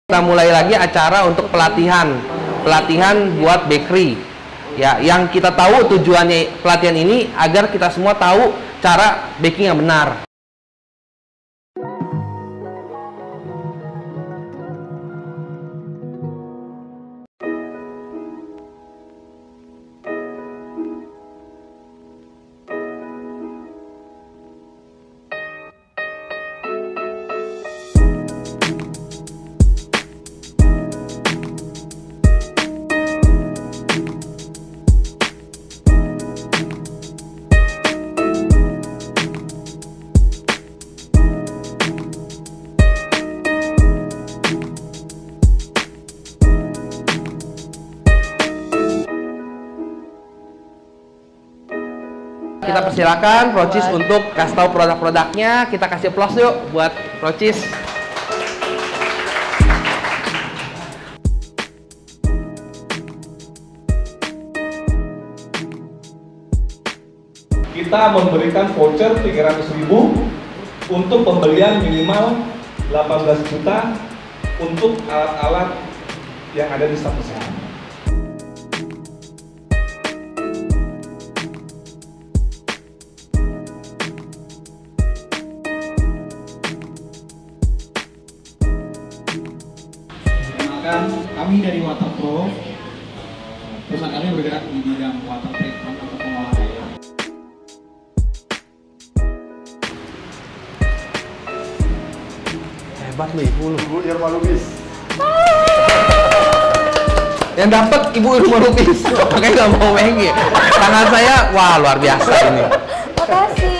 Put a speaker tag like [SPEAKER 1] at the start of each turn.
[SPEAKER 1] Kita mulai lagi acara untuk pelatihan buat bakery. Ya, yang kita tahu tujuannya pelatihan ini agar kita semua tahu cara baking yang benar. Kita persilakan Procis untuk kasih tahu produk-produknya. Kita kasih applause yuk buat Procis.
[SPEAKER 2] Kita memberikan voucher 300.000 untuk pembelian minimal 18 juta untuk alat-alat yang ada di staf kesehatan.
[SPEAKER 3] Kami dari Waterpro, perusahaan kami bergerak di bidang water treatment atau pengolahan air.
[SPEAKER 1] Hebat lu ibu lu.
[SPEAKER 4] Ibu Irma Lubis.
[SPEAKER 1] Yang dapat Ibu Irma Lubis. Makanya nggak mau mengi. Tangan saya, wah luar biasa ini.
[SPEAKER 5] Makasih.